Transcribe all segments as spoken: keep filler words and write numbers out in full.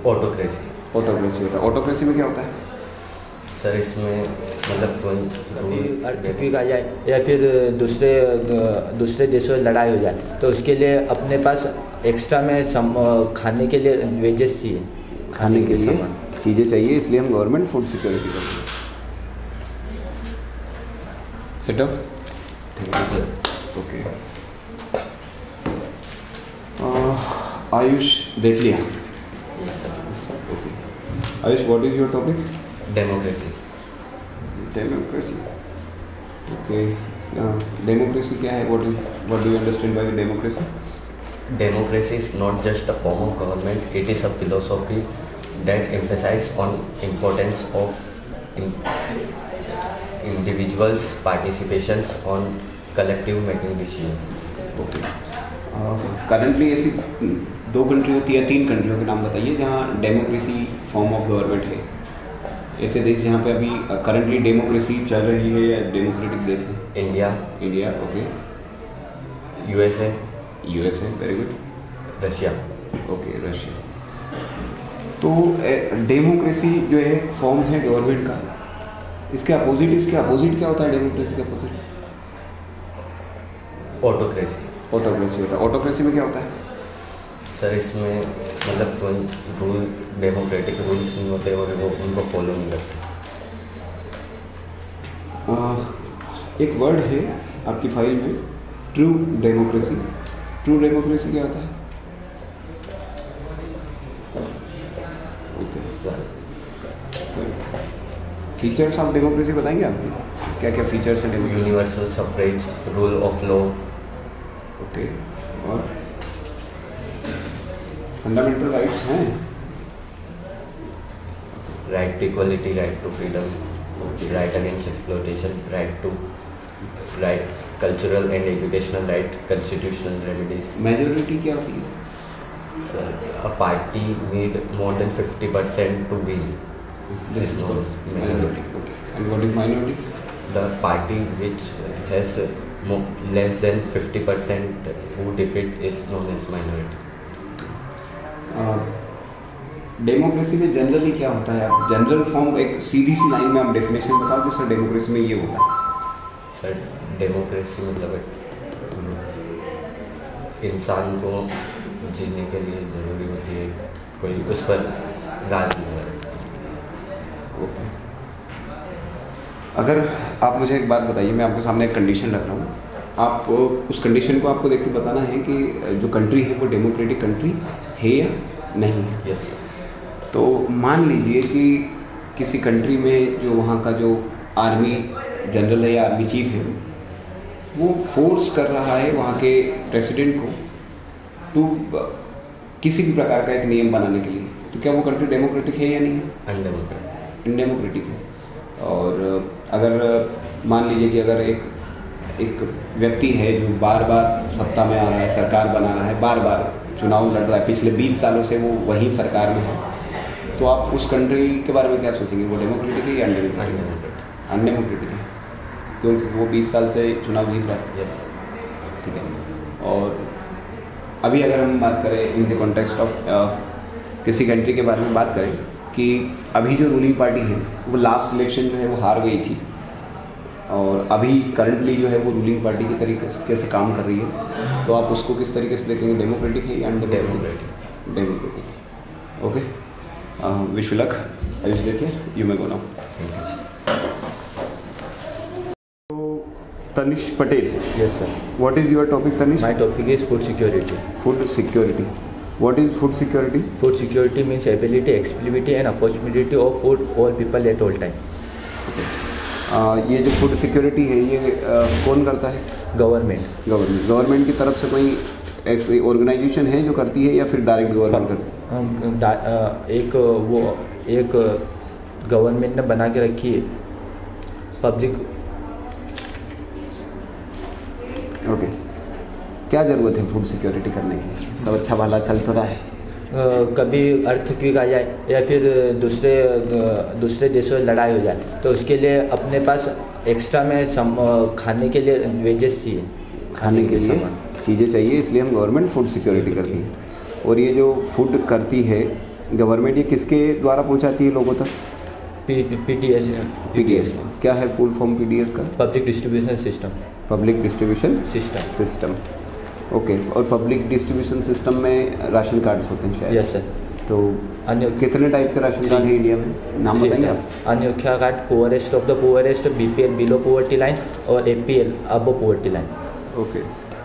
Autocracy. Autocracy होता है। Autocracy में क्या होता है सर? इसमें मतलब कोई अर्थक्वेक आ जाए या फिर दूसरे दूसरे देशों में लड़ाई हो जाए तो उसके लिए अपने पास एक्स्ट्रा में सम, खाने के लिए वेजेस चाहिए, खाने के लिए चीज़ें चाहिए, इसलिए हम गवर्नमेंट फूड सिक्योरिटी करते हैं। सेटअप ठीक है सर। ओके, आयुष देख लिया? Okay Ayush, what is your topic? Democracy. Democracy, okay. Democracy क्या है? What what do you understand by democracy? Democracy is not just a form of government, it is a philosophy that emphasizes on importance of in, individuals' participations on collective making decision. Okay, currently ऐसी दो country होती है, तीन कंट्रियों के नाम बताइए जहाँ democracy form of government है। ऐसे देश जहाँ पे अभी करंटली डेमोक्रेसी चल रही है या डेमोक्रेटिक देश है? India. India, okay. USA. USA, very good. Russia. Okay, Russia. तो डेमोक्रेसी जो है फॉर्म है गवर्नमेंट का, इसके अपोजिट इसके अपोजिट क्या होता है? डेमोक्रेसी के अपोजिट ऑटोक्रेसी। ऑटोक्रेसी होता है। ऑटोक्रेसी में क्या होता है सर? इसमें मतलब कोई रूल डेमोक्रेटिक रूल्स नहीं होते और वो उनको फॉलो नहीं करते। आ, एक वर्ड है आपकी फाइल में, ट्रू डेमोक्रेसी। ट्रू डेमोक्रेसी क्या होता है? Okay sir, features of democracy बताएंगे आप? क्या क्या फीचर्स हैं democracy? Universal suffrage, rule of law. Okay, और फंडामेंटल राइट्स हैं? Right to equality, right to freedom, right against exploitation, right to right cultural and educational right, constitutional remedies. Majority क्या होती है? Sir, a party need more than fifty percent to win. This is called majority. Okay. And what is minority? The party which has mo- less than fifty percent who defeat is known as minority. Democracy में generally क्या होता है? आप general form एक सीधी सी line में आप definition बताओ कि सर डेमोक्रेसी में ये होता है। सर, डेमोक्रेसी मतलब इंसान को जीने के लिए ज़रूरी होती है, कोई उस पर राज नहीं है। ओके, अगर आप मुझे एक बात बताइए, मैं आपके सामने एक कंडीशन रख रहा हूँ, आप उस कंडीशन को आपको देख के बताना है कि जो कंट्री है वो डेमोक्रेटिक कंट्री है या नहीं है। Yes sir. तो मान लीजिए कि किसी कंट्री में जो वहाँ का जो आर्मी जनरल है या आर्मी चीफ है वो फोर्स कर रहा है वहाँ के प्रेसिडेंट को टू किसी भी प्रकार का एक नियम बनाने के लिए, तो क्या वो कंट्री डेमोक्रेटिक है या नहीं है? अनडेमोक्रेटिक। अनडेमोक्रेटिक है। और अगर मान लीजिए कि अगर एक एक व्यक्ति है जो बार बार सत्ता में आ रहा है, सरकार बना रहा है, बार बार चुनाव लड़ रहा है, पिछले बीस सालों से वो वही सरकार में है, तो आप उस कंट्री के बारे में क्या सोचेंगे? वो डेमोक्रेटिक है या अनडेमोक्रेटिक? अनडेमोक्रेटिक है, क्योंकि वो बीस साल से चुनाव जीत रहा है। यस, ठीक है। और अभी अगर हम बात करें इन द कॉन्टेक्स्ट ऑफ किसी कंट्री के बारे में बात करें कि अभी जो रूलिंग पार्टी है वो लास्ट इलेक्शन जो है वो हार गई थी और अभी करंटली जो है वो रूलिंग पार्टी की तरीके से कैसे काम कर रही है, तो आप उसको किस तरीके से देखेंगे? डेमोक्रेटिक है या democratic? Democratic. Okay, wish you luck. Ayush देखिए, you may go now. Tanish Patel. Yes sir. What is your topic, Tanish? My topic is food security. Food security. What is food security? Food security means ability, accessibility and affordability of food all people at all time. Okay. uh, ये जो food security है ये uh, कौन करता है? Government. Government government की तरफ से कोई ऐसी ऑर्गेनाइजेशन है जो करती है या फिर डायरेक्ट गवर्नमेंट करती है? एक वो एक गवर्नमेंट ने बना के रखी है पब्लिक। ओके, क्या ज़रूरत है फूड सिक्योरिटी करने की? सब अच्छा भला चल तो रहा है, uh, कभी अर्थक्वेक आ जाए या फिर दूसरे दूसरे देशों में लड़ाई हो जाए तो उसके लिए अपने पास एक्स्ट्रा में सम, खाने के लिए वेजेस चाहिए, खाने के लिए चीज़ें चाहिए, इसलिए हम गवर्नमेंट फूड सिक्योरिटी करती है। और ये जो फूड करती है गवर्नमेंट ये किसके द्वारा पहुंचाती है लोगों तक? P P D S P D S क्या है full form P D S का? Public distribution system. Public distribution system system okay. और पब्लिक डिस्ट्रीब्यूशन सिस्टम में राशन कार्ड्स होते हैं शायद? Yes sir. तो अन्य कितने टाइप के राशन कार्ड है इंडिया में, नाम बताएंगे आप? Antyodaya card, poorest of the poorest, B P L below poverty line और A P L above poverty line. Okay.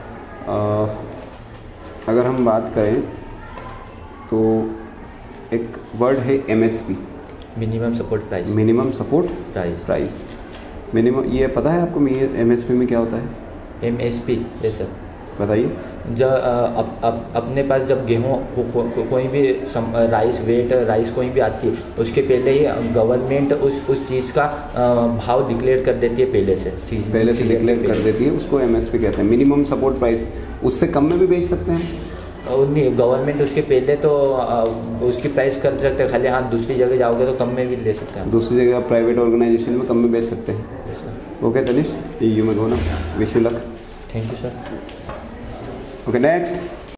अगर हम बात करें तो एक वर्ड है M S P, minimum support price. Minimum support price price minimum, ये पता है आपको एम एस पी में क्या होता है? एम एस पी ये सर बताइए। जब अप, अप, अपने पास जब गेहूँ को, को, को, कोई भी सम, राइस वेट राइस कोई भी आती है उसके पहले ही गवर्नमेंट उस उस चीज़ का भाव डिक्लेयर कर देती है पहले से पहले से डिक्लेयर कर देती है, उसको एम एस पी कहते हैं। मिनिमम सपोर्ट प्राइस, उससे कम में भी बेच सकते हैं? और नहीं, गवर्नमेंट उसके पहले तो आ, उसकी प्राइस कर सकते हैं, खाली हाँ दूसरी जगह जाओगे तो कम में भी ले सकते हैं। दूसरी जगह प्राइवेट ऑर्गेनाइजेशन में कम में बेच सकते हैं। ओके तनिष, यू में गो ना, wish you luck. Thank you sir. Okay next.